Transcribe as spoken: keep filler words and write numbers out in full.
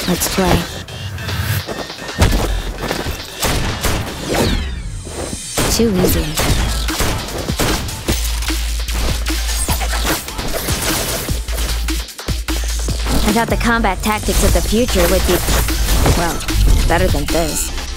Let's play. Too easy. I thought the combat tactics of the future would be, well, better than this.